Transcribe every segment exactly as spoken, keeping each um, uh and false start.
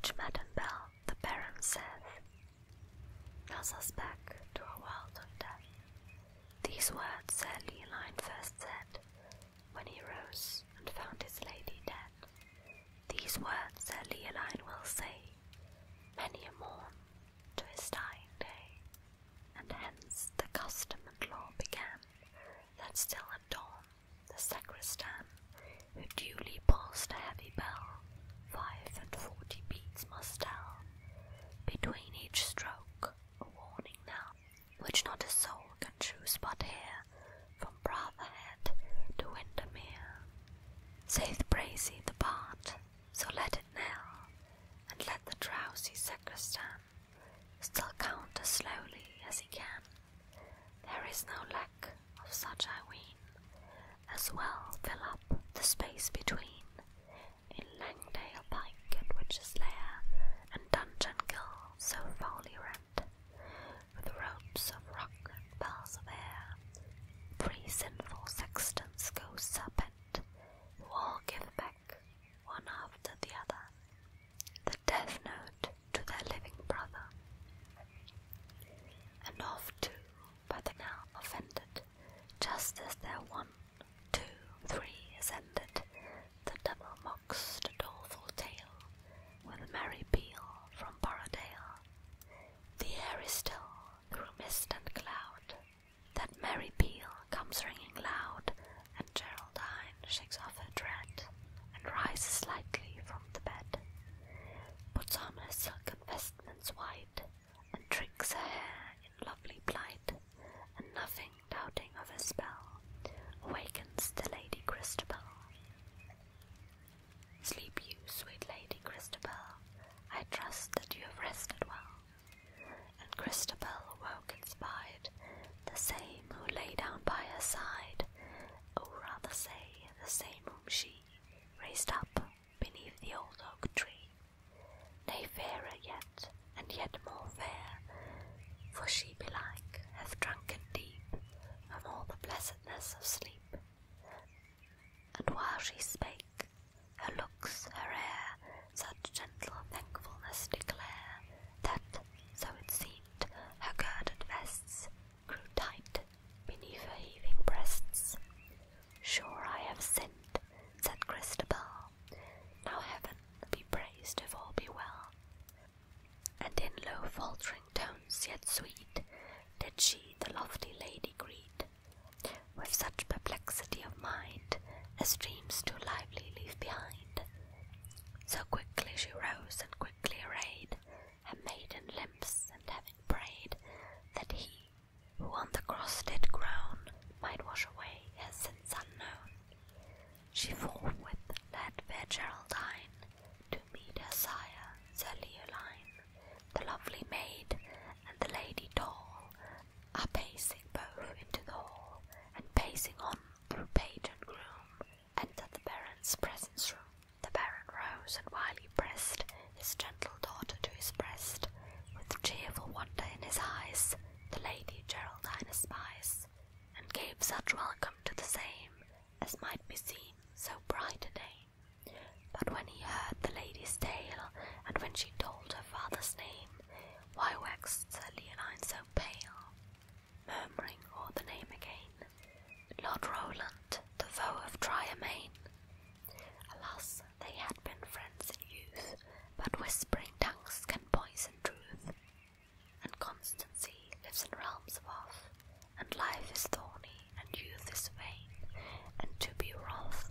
which Madam Bell the Baron saith, thus us back to a world of death. These words Sir Leoline first said, when he rose and found his lady dead. These words Sir Leoline will say, many a morn to his dying day, and hence the custom and law began, that still at dawn the sacristan, who duly paused a heavy bell, five and forty beats must tell, between each stroke a warning knell, which not a soul can choose but hear, from Brotherhead to Windermere. Saith Brazy the bard, so let it knell, and let the drowsy sacristan still count as slowly as he can. There is no lack of such, I ween, as well fill up the space between, in Langdale Pike and Witch's Lair, and Dungeon Gill so foully rent, with ropes of rock and bells of air. Three sinful sextons go serpent, who all give back, one after the other, the death note to their living brother. And oft too, by the now offended, just as their one, two, three is ended, the devil mocks the doleful tale, with merry peal from Borrowdale. The air is still, through mist and cloud, that merry peal comes ringing loud, and Geraldine shakes off her dread, and rises lightly from the bed, puts on her silken vestments white, and drinks her hair in lovely plight, and nothing doubting of her spell, awakens the Lady Christabel. Sleep you, sweet Lady Christabel, I trust that you have rested well. And Christabel awoke and spied the same who lay down by her side, or rather say the same whom she raised up beneath the old oak tree. Nay, fairer yet, and yet more fair, for she belike hath drunken deep of all the blessedness of sleep. And while she spake, her looks, her air, such gentle thankfulness declare, that, so it seemed, her girded vests grew tight beneath her heaving breasts. Sure I have sinned, said Christabel, now heaven be praised if all be well. And in low faltering tones yet sweet, did she the lofty lady greet, with such perplexity of mind as dreams too lively leave behind. So quickly she rose and quickly arrayed her maiden limbs, and having prayed that he who on the cross did groan might wash away her sins unknown, she forthwith led fair Geraldine to meet her sire Sir Leoline. The lovely maid and the lady tall are pacing both into the hall, and pacing on through page and groom, entered the Baron's presence room. The Baron rose, and while he pressed his gentle daughter to his breast, with cheerful wonder in his eyes, the Lady Geraldine espies, and gave such welcome to the same as might beseem so bright a dame. But when he heard the lady's tale, and when she told her father's name, why waxed Sir Leoline so pale, murmuring o'er the name again, Lord Roland, the foe of Triamain? Alas, they had been friends in youth, but whispering tongues can poison truth, and constancy lives in realms of off, and life is thorny, and youth is vain, and to be wroth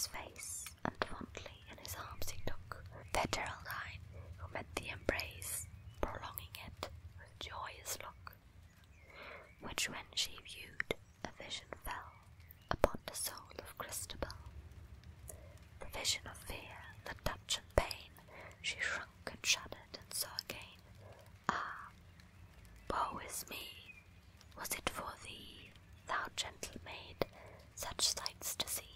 his face, and fondly in his arms he took fair Geraldine, who met the embrace, prolonging it with joyous look, which when she viewed, a vision fell upon the soul of Christabel. The vision of fear, the touch and pain, she shrunk and shuddered and saw again. Ah, woe is me! Was it for thee, thou gentle maid, such sights to see?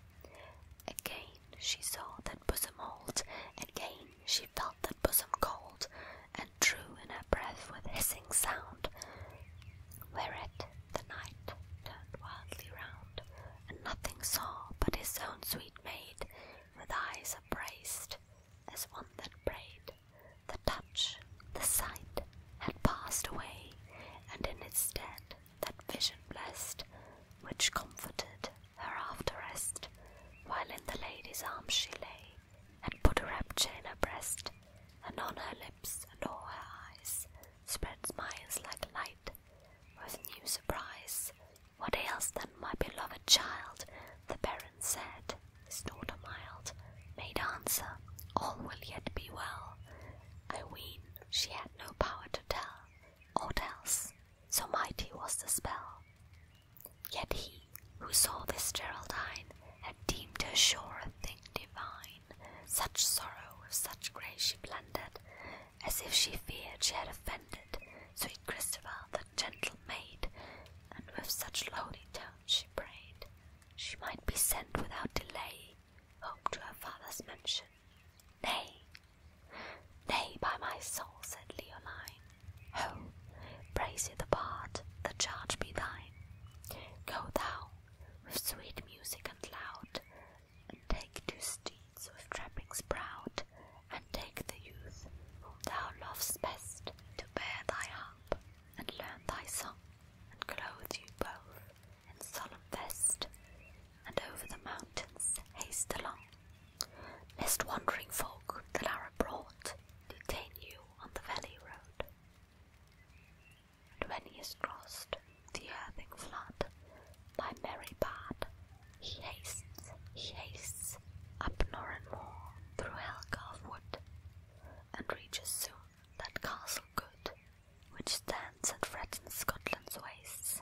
Again she saw that bosom hold, again she felt that bosom cold, and drew in her breath with hissing sound, whereat the knight turned wildly round, and nothing saw but his own sweet maid, with eyes upraised, as one that prayed. The touch, the sight, had passed away, and in its stead that vision blessed, which comforted her after rest, while in the lady's arms she lay, and put a rapture in her breast, and on her lips and o'er her eyes spread smiles like light, with new surprise. What ails then, my beloved child? The baron said. His daughter mild made answer, all will yet be well. I ween she had no power to tell aught else, so mighty was the spell. Yet he who saw this Geraldine had deemed her sure a thing divine. Such sorrow with such grace she blended, as if she feared she had offended sweet Christabel, the gentle maid, and with such lowly tones she prayed she might be sent without delay home to her father's mansion. Nay, nay, by my soul, said Leoline, ho, praise ye the bard, the charge be thine. Go thou with sweet music and loud, and take two steeds with trappings proud, and take the youth whom thou lovest best, to bear thy harp and learn thy song, and clothe you both in solemn vest, and over the mountains haste along, lest wandering folk that are abroad detain you on the valley road. And when he has crossed the earthing flood, by merry bard, he hastes, he hastes up Norren Moor through Helgarth wood, and reaches soon that castle good, which stands and threatens Scotland's wastes.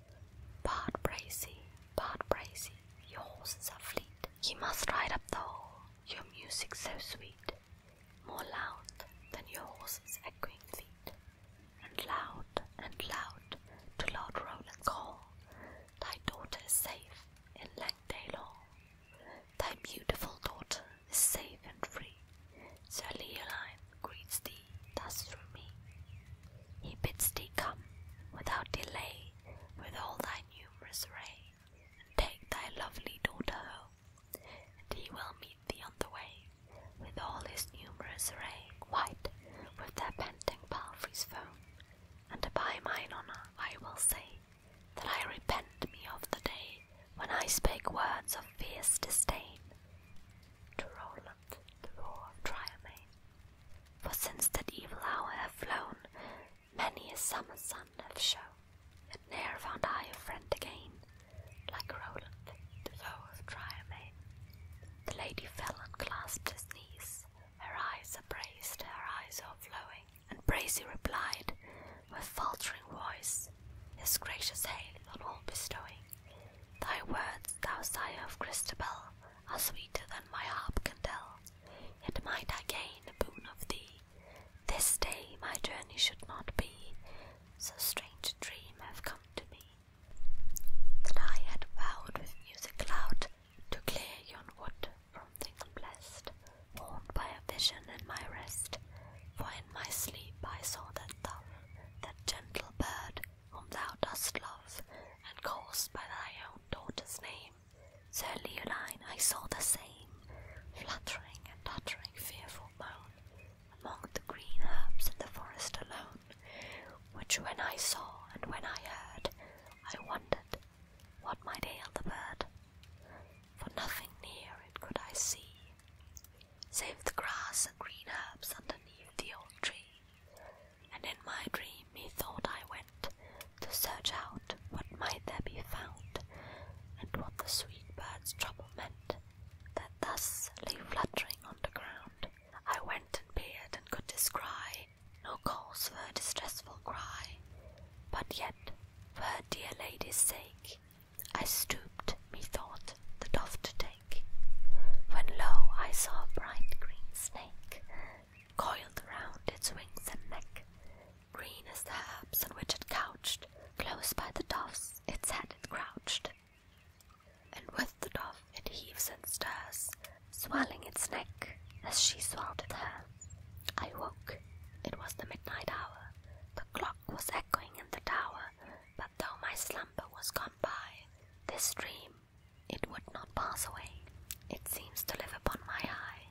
Bard Bracy, Bard Bracy, your horses are fleet, ye must ride up the hall, your music so sweet, more loud than your horses' echoing feet, and loud and loud to Lord Roland call, thy daughter is safe in Langdale Hall, thy beautiful daughter is safe and free, Sir Leoline greets thee thus through me. He bids thee come without delay, with all thy numerous array, and take thy lovely daughter home, and he will meet thee on the way, with all his numerous array, white with their panting palfreys' foam. And by mine honour I will say, that I repent me of the day when I spake words of fierce disdain to Roland, the roar of Triamain. For since that evil hour have flown, many a summer sun have shone, yet ne'er found I a friend again, like Roland, the foe of Triamain. The lady fell and clasped his knees, her eyes upraised, her eyes o'erflowing, and Bracy replied, with faltering voice, his gracious hail on all bestowing, thy words, thou sire of Christabel, are sweeter than my harp can tell, yet might I gain a boon of thee, this day my journey should not be, so strange a dream have come to me, that I had vowed with music loud to clear yon wood from things unblessed, warned by a vision in my rest, for in my sleep I saw that dove, that gentle bird whom thou dost love, and calls by thy own daughter's name. Sir Leoline, I saw the same, fluttering and uttering fearful moan, among the green herbs in the forest alone, which when I saw and when I heard, I wondered what might ail the bird, for nothing near it could I see, save the grass and green herbs underneath the old tree, and in my dream methought I went to search out what might there be found, and what the sweet bird's trouble meant, swelling its neck as she swallowed her. I woke. It was the midnight hour. The clock was echoing in the tower, but though my slumber was gone by, this dream, it would not pass away. It seems to live upon my eye.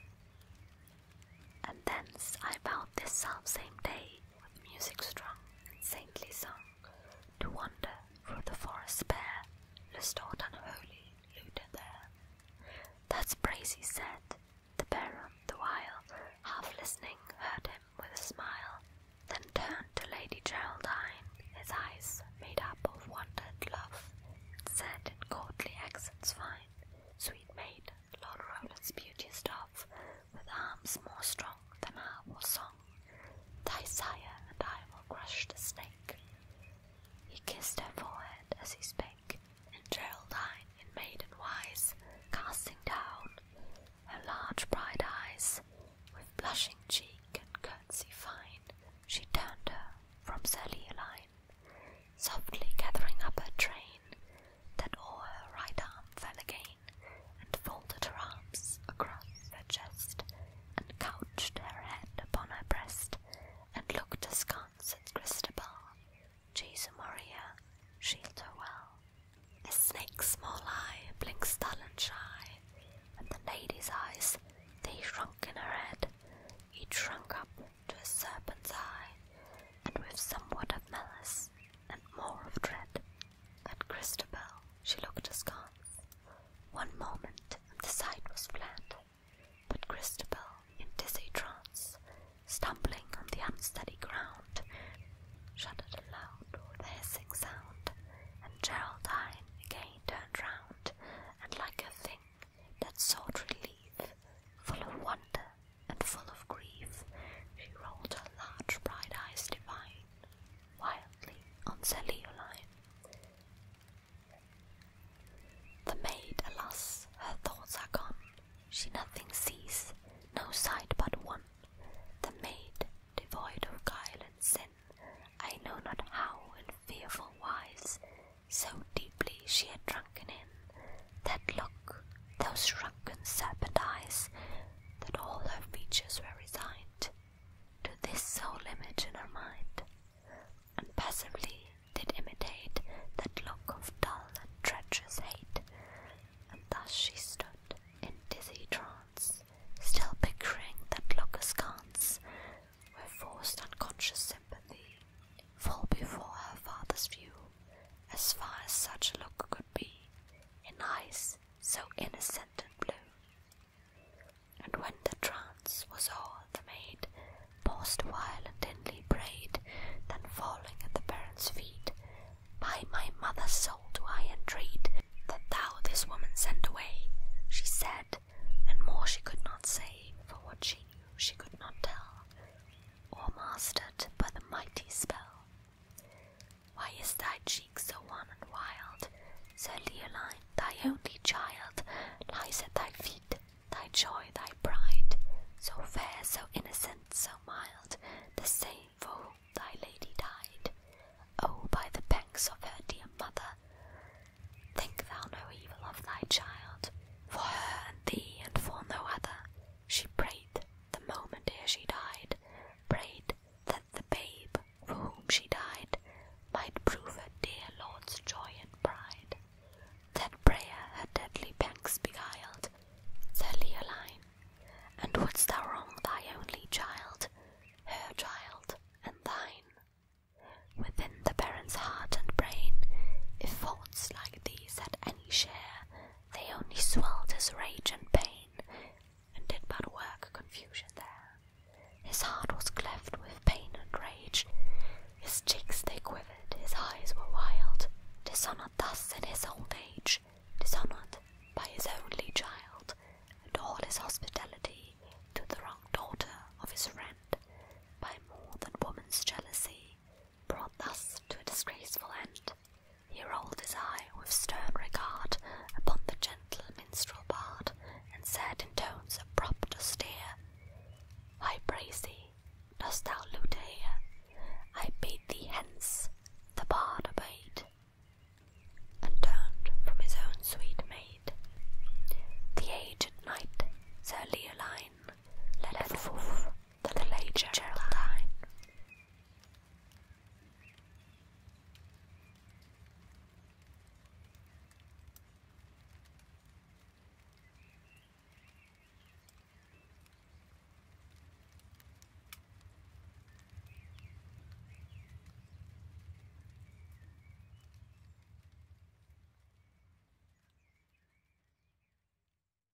And thence I vowed this self-same day, with music strong and saintly song, to wander through the forest bare, lest aught unholy looted there. That's praise he said. The Baron, the while, half listening, heard him with a smile, then turned to Lady Geraldine, his eyes made up of wondered love, and said in courtly accents fine, "Sweet maid, Lord Roland's beauteous dove, with arms more strong than harp or song, thy sire and I will crush the snake." He kissed her forehead as he spake, and Geraldine, in maiden wise, casting down her large bright eyes, with blushing cheek and curtsy fine, she turned her from Sir Leoline, softly gathering up her train, that o'er her right arm fell again, and folded her arms across her chest, and couched her head upon her breast, and looked askance at Christabel. Jesu Maria, shield her well. A snake's small eye blinks dull and shy, and the lady's eyes, they shrunk in her head, each shrunk up to a serpent's eye, and with somewhat of malice, and more of dread. At Christabel she looked askance. One moment, and the sight was fled, but Christabel, in dizzy trance, stumbling on the unsteady ground, shuddered aloud with a hissing sound, and Geraldine again turned round, and like a thing that sought relief, full of wonder and full of grief, she rolled her large bright eyes divine, wildly on Sir Leoline. The maid, alas, her thoughts are gone, she nothing sees, no sight but one. The maid, devoid of guile and sin, I know not how in fearful wise, so deeply she had drunken in that look, those shrunken serpent eyes, that all her features were resigned to this sole image in her mind, and passively did imitate that look of dull and treacherous hate, and thus she stood in dizzy trance, still picturing that look askance, with forced unconscious sympathy, full before her father's view, as far as such a look could be, in eyes so innocent and blue. And when the trance was o'er, the maid paused awhile and inly prayed, then falling at the Baron's feet, "By my mother's soul do I entreat, that thou this woman send away," she said, and more she could not say, for what she knew she could not tell, or mastered by the mighty spell. "Why is thy cheek so wan and wild? Sir Leoline, thy only child, lies at thy feet, thy joy, thy pride, so fair, so innocent, so mild, the same for whom thy lady died. Oh, by the pangs of her dear mother, think thou no evil of thy child, for her and thee and for no other. She prayed, the moment ere she died, prayed that the babe for whom she died might prove her dear lord's joy and pride. That prayer her deadly pangs beguiled, Sir Leoline, and wouldst thou